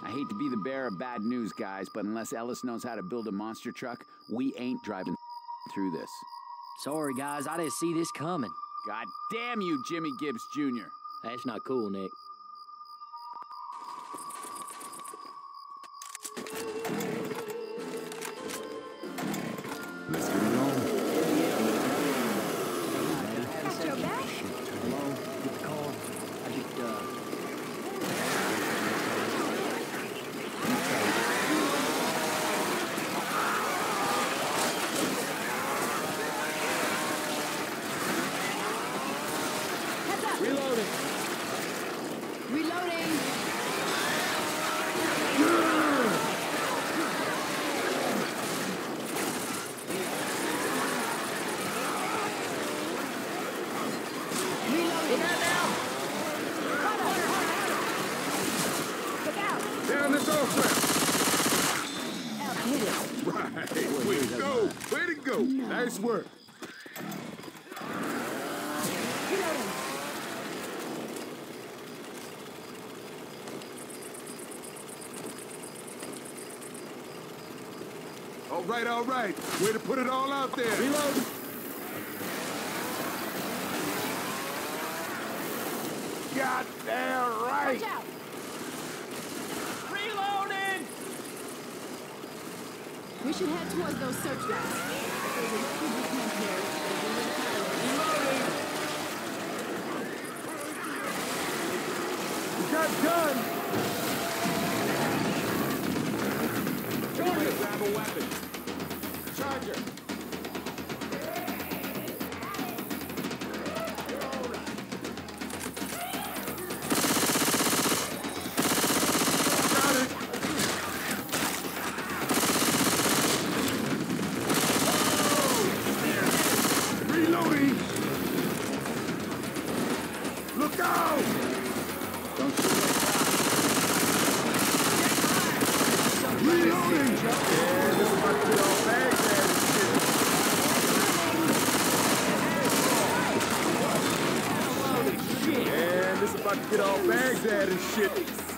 I hate to be the bearer of bad news, guys, but unless Ellis knows how to build a monster truck, we ain't driving through this. Sorry, guys, I didn't see this coming. God damn you, Jimmy Gibbs Jr. That's not cool, Nick. Let's get it on. Got your back? Hello? Get the call. I just, Heads up! Reloading! Reloading! Down this off Hit it. ramp. Right. Way to go. Way to go. Nice work. Reloading. All right, all right. Way to put it all out there. Reloading! Goddamn right. Watch out! Reloading! We should head towards those searchlights. There's a refugee camp here. We got guns. Somebody grab a weapon. Charger. Got it. Reloading. Look out. Don't shoot that Reloading. Yeah, this is about to get all bags and shit. Man, this is about to get all bags at and shit.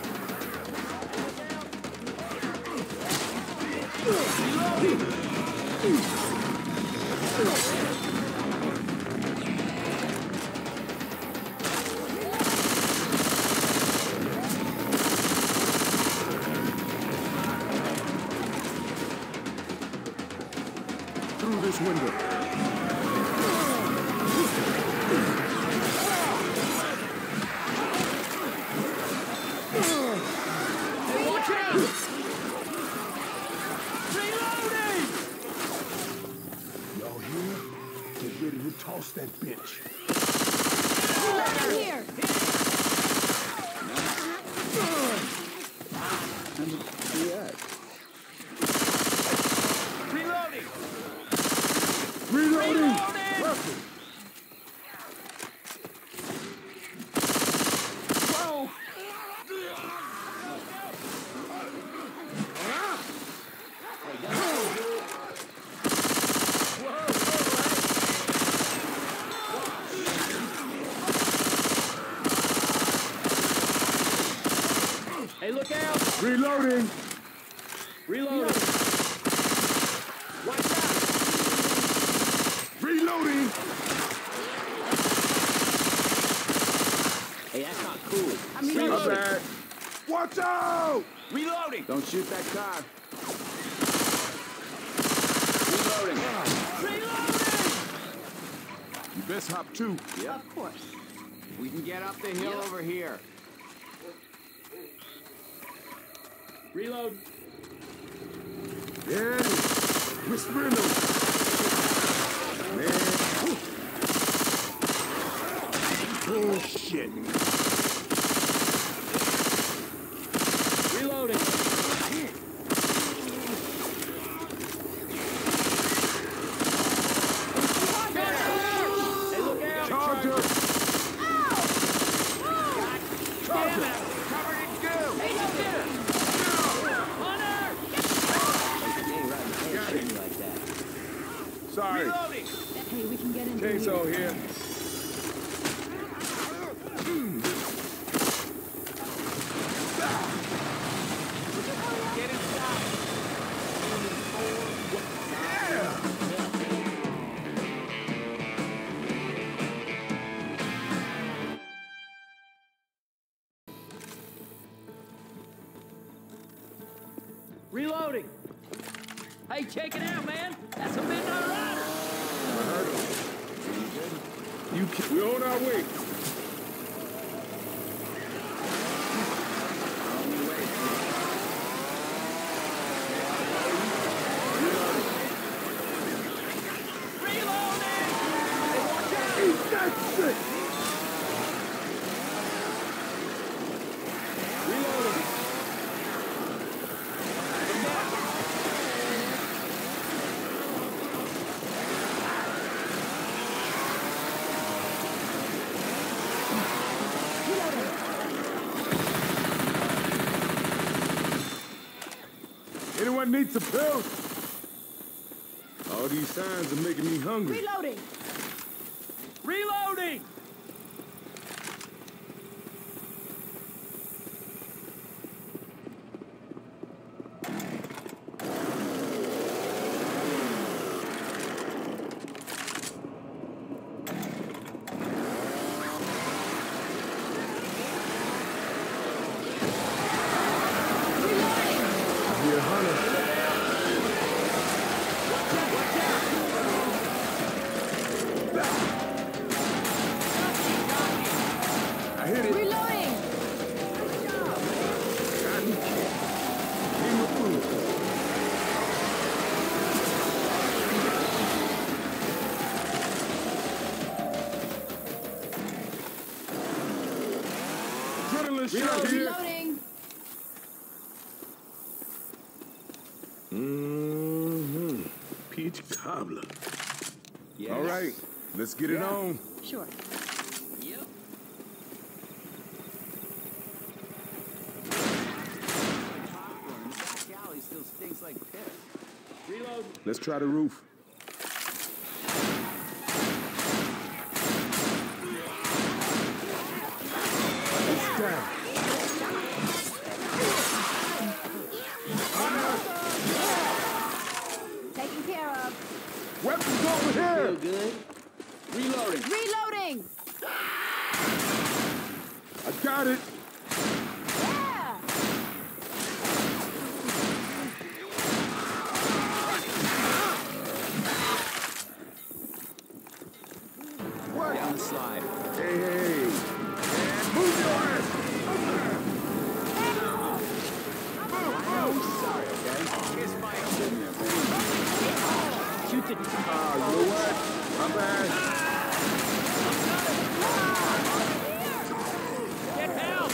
Through this window. Watch out! Reloading! Y'all here? Get ready to toss that bitch. Reloading here! Reloading! Reloading! Reloading! Russell! Whoa! Hey, look out! Reloading! Reloading! Watch out! Reloading! Hey, that's not cool. I'm My reloading. bad. Watch out! Reloading! Don't shoot that car. Reloading. Reloading! You best hop too. Yep. Of course. We can get up the hill over here. Reload! Yeah, it is. Whispering those. Man. Bullshit. Reloading! Hey, look out! Charger! Charger! Covered in goo. Hey, go get her! Hunter! Got it. Like that. Sorry. Reloading! Hey, we can get in Chainsaw here. Reloading. Hey, check it out, man. That's a Midnight Rider. Never heard of him. You can We're on our way. Anyone need some pills? All these signs are making me hungry. Reloading. Reloading! Here, Hunter. I hit it. Reloading. Give me food. Adrenaline shot here. Reloading. Peach cobbler. Yes. All right, let's get it Yeah. on. Sure. Yep. Back alley still stinks like piss. Reload. Let's try the roof. It's down. Taken care of. Weapons over here. Good. Reloading. Reloading. I got it. Yeah. What? Down the slide. Hey, hey. And move your ass. Sorry, okay? Kiss my ass in there, baby. Shoot the... You know what? My bad. Get help!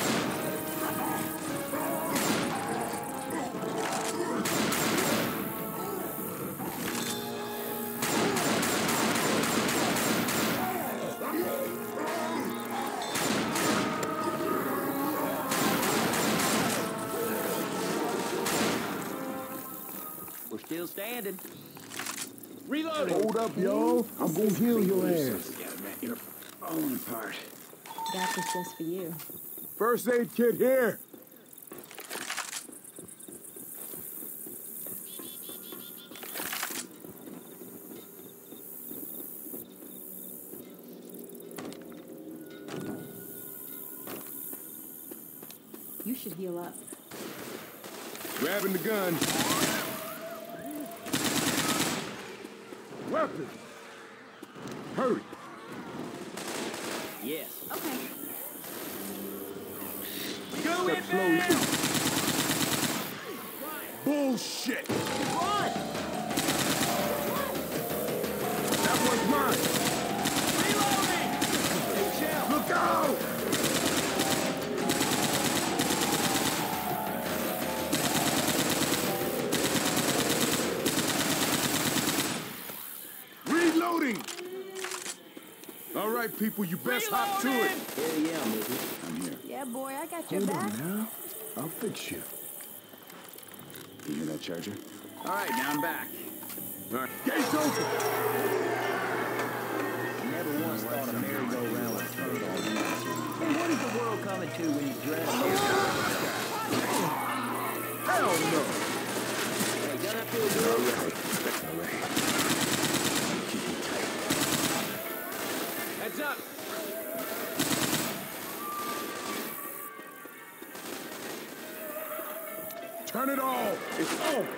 We're still standing. Reloading. Hold up, yo. I'm gonna heal your ass. Yeah, man, you're falling apart. Got this just for you. First aid kit here. You should heal up. Grabbing the gun. Weapon. Hurry. Yes. Okay. Go in Slow there! down. Bullshit. Run! That one's mine. Reloading! Hey, Shell. Look out! Reloading! All right, people, you best hop to it. Reloading! Hell yeah, baby. I'm here. Yeah, boy, I got your Hold back. on now. I'll fix you. You hear that charger? All right, now I'm back. All right, gates open. Never once thought a merry-go-round would turn on me. Hey, what is the world coming to when you dress? Hell no. Hey, gun up here, All dude. right. All right. Keep it tight. Heads up! Turn it off! It's off!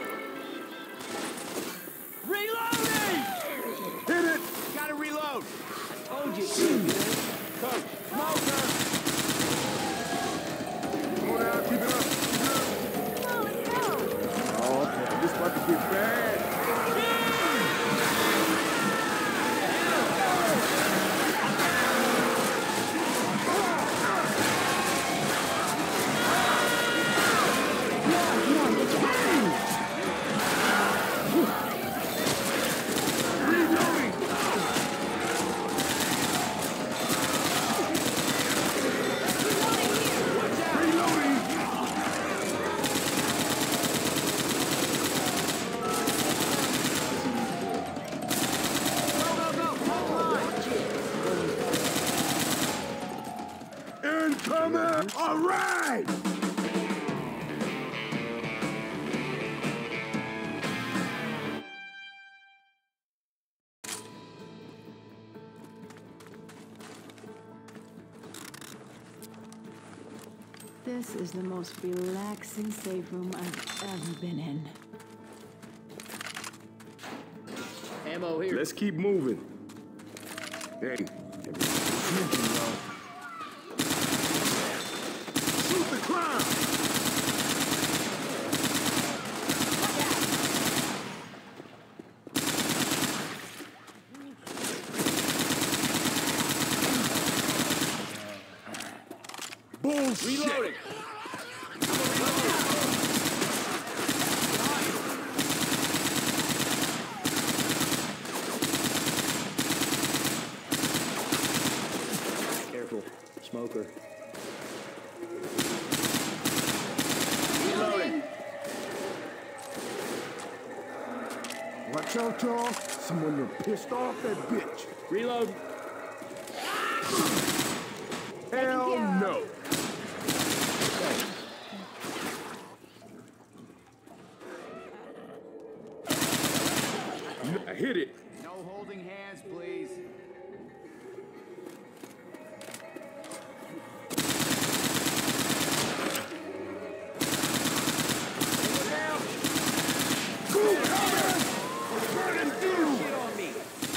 Reloading! Hit it! Gotta reload! Told you. Coach, smoker! Go down, keep it up, Oh, boy, this about to get bad. Incoming! All right! This is the most relaxing safe room I've ever been in. Ammo here. Let's keep moving. Hey, shoot the crowd! Bullshit! Reloading. Careful. Smoker. Reloading. Watch out, y'all. Someone done pissed off that bitch. Reload. Hell no. Hit it. No holding hands, please. Burning through. Shit on me.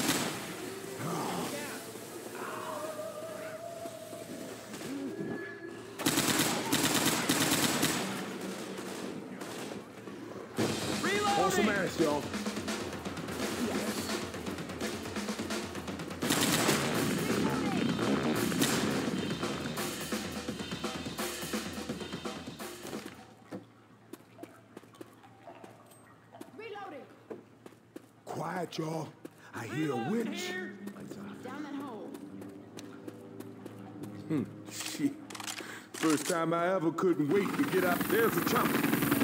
Pour some ass, y'all. Reloading! Quiet, y'all. I hear a witch. Down that hole. Shit. First time I ever couldn't wait to get out. There's a chopper.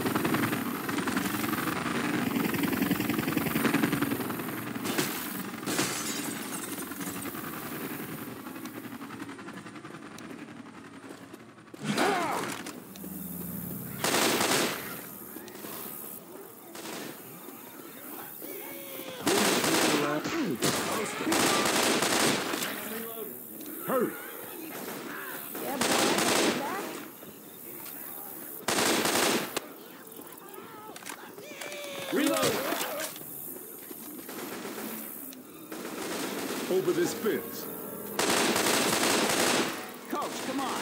Hurry. Yeah, boy. Back. Reload. Over this fence. Coach, come on.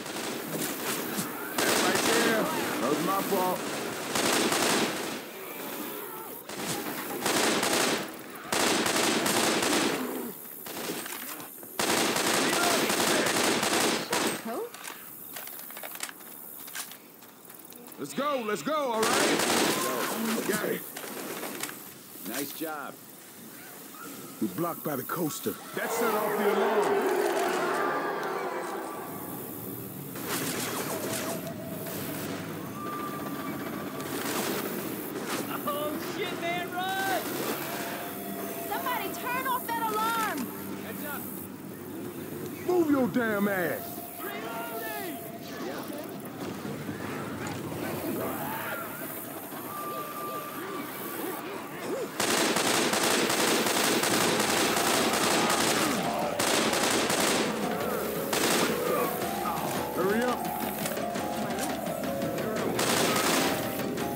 That's right there. That was my fault. Coach? Let's go, all right? Got it. Nice job. We're blocked by the coaster. That set off the alarm. Oh, shit, man, run! Somebody turn off that alarm! Heads up. Move your damn ass. Reloading! Hurry up.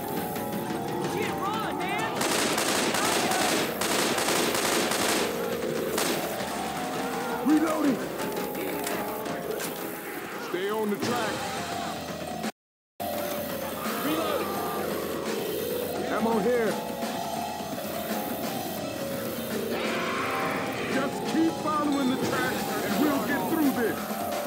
Ammo here. Just keep following the tracks and we'll get through this.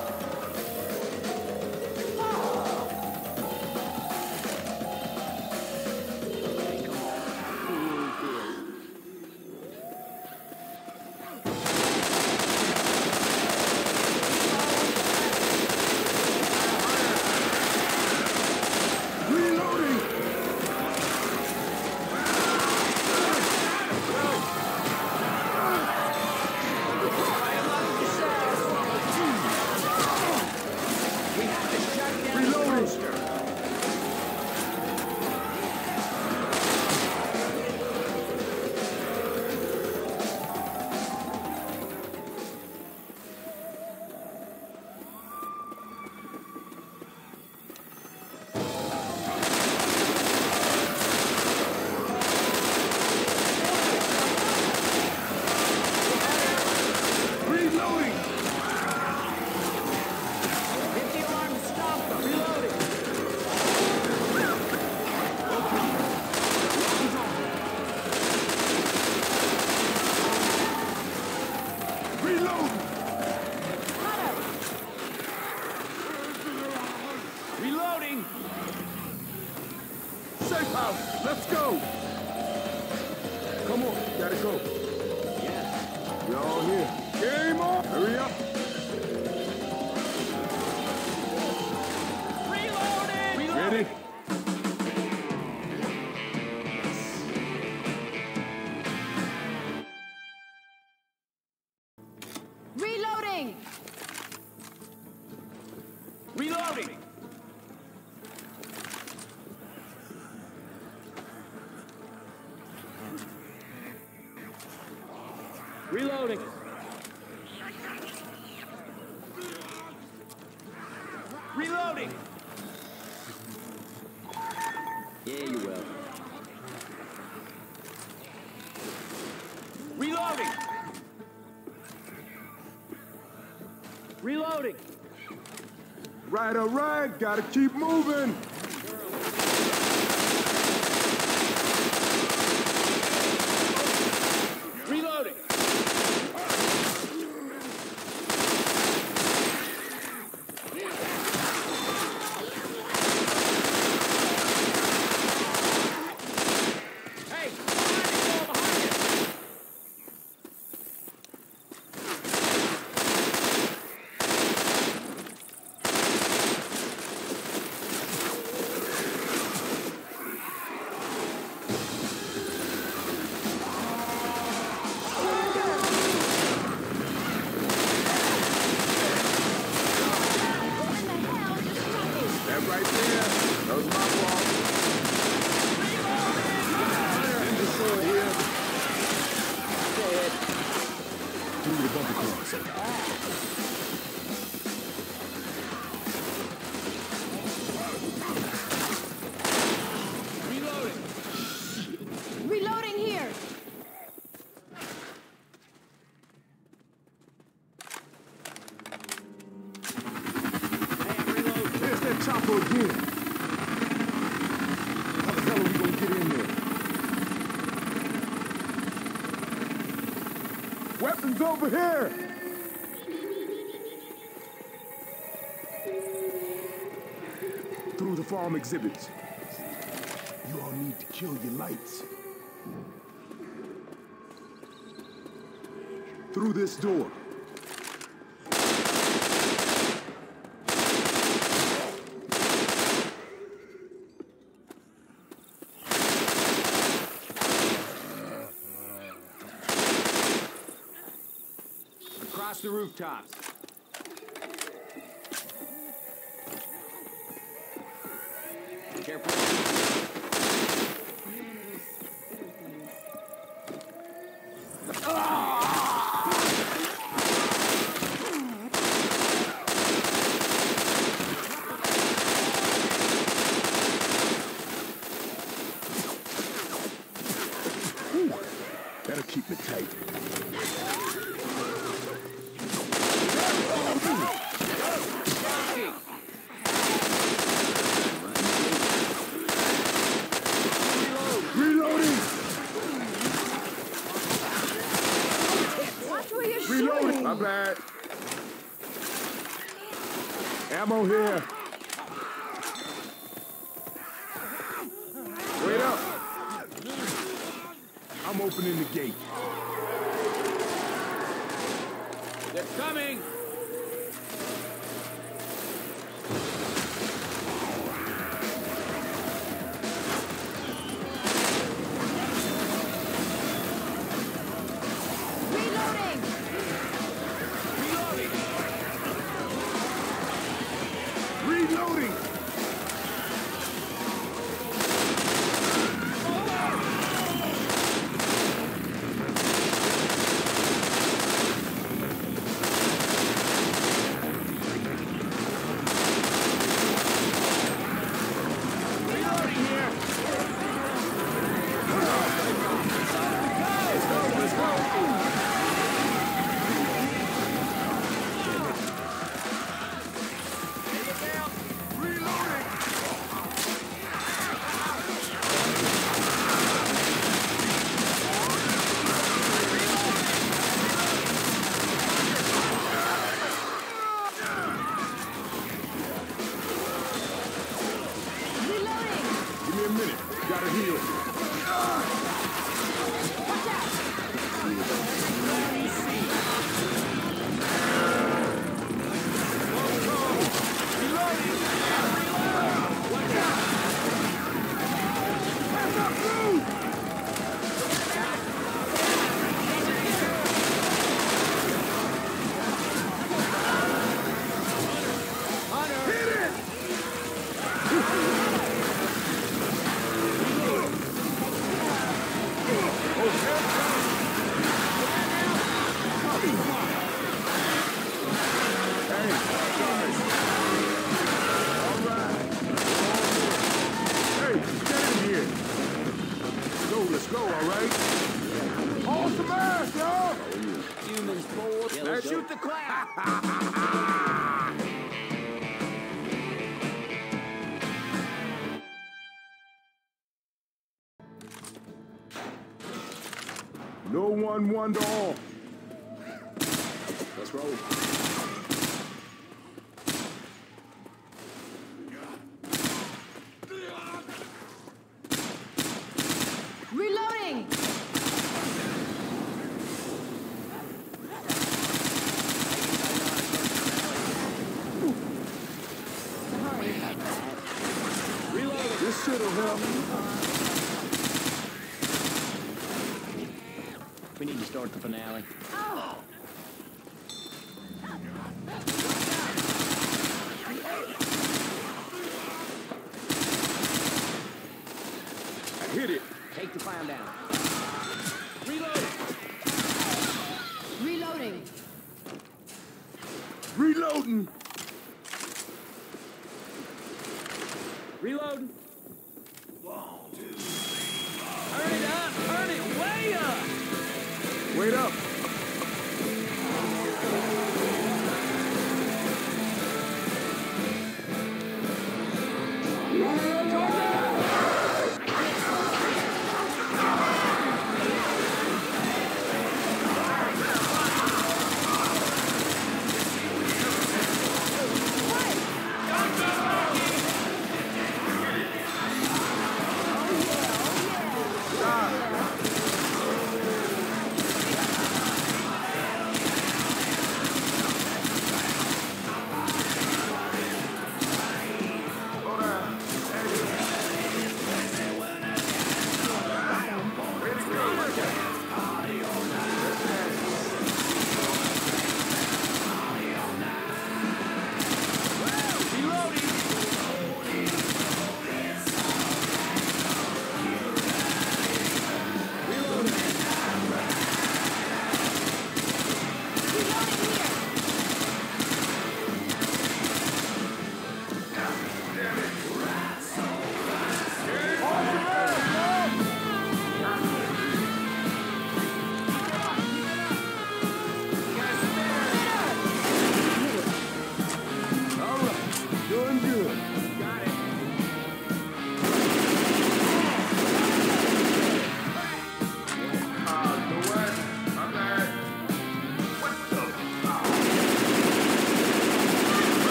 Safe house, let's go! Come on, gotta go. Yeah. We're all here. Game on! Hurry up! Reloading! Ready? Reloading! Reloading! Reloading! Reloading! Yeah, you will. Reloading! Reloading! Right, all right, gotta keep moving! Reloading! Hey! Behind you! That right there, that was my fault. End the sword here. Go ahead. Through the bumper cars. Reloading! Reloading here! There's that chopper again. How the hell are we gonna get in there? Weapons over here! Through the farm exhibits. You all need to kill your lights. Through this door. Across the rooftops. Careful. That'll keep me tight. Ammo here. Wait up. I'm opening the gate. They're coming! Reloading! Give me a minute. Gotta heal. Let's go, all right? Hold some ass, y'all! Humans bored. Yeah, Let's shoot the crowd! No one won all. Let's roll. Reloading! Sorry about that. Reload. This shit'll help. We need to start the finale. Oh! I hit it. Take the clown down. Reload. Reloading! Reloading. Reload. Turn it up. Turn it way up. Wait up.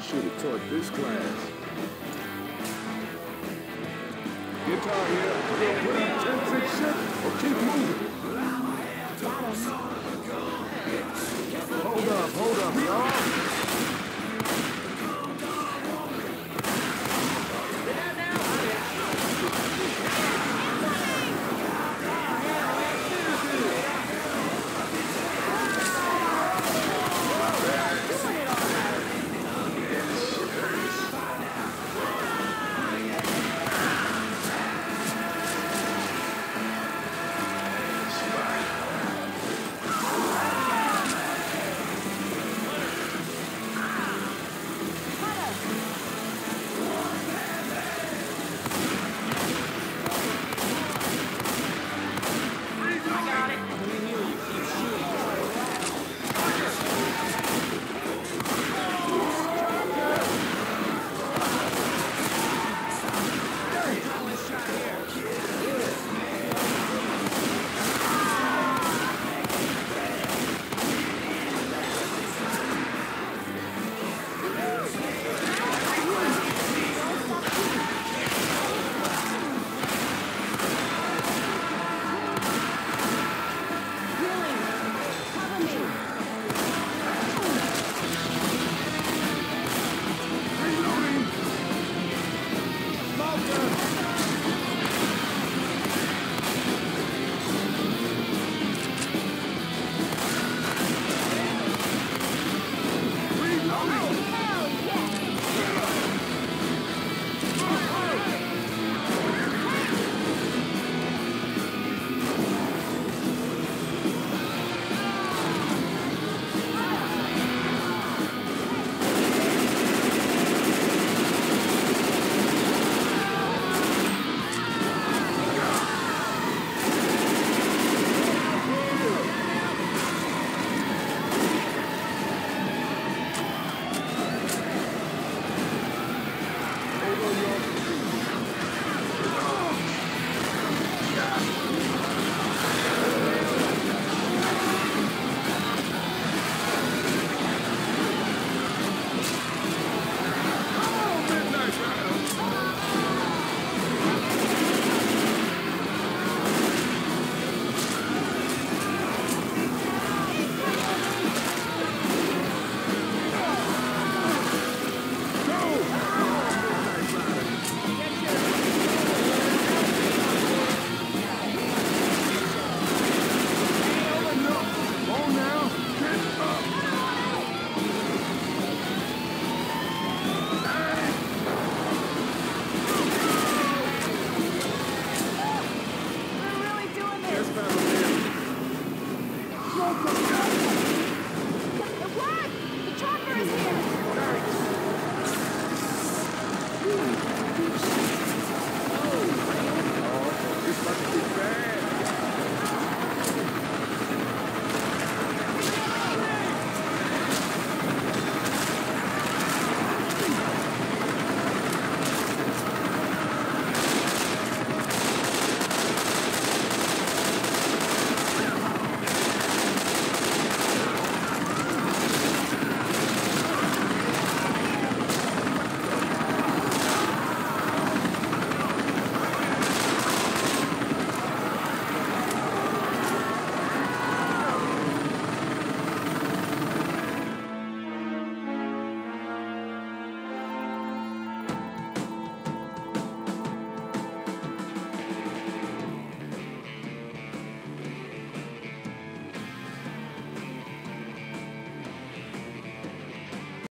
should have taught this class. Guitar here. Put up tents and shit, or keep moving. Hold up, y'all.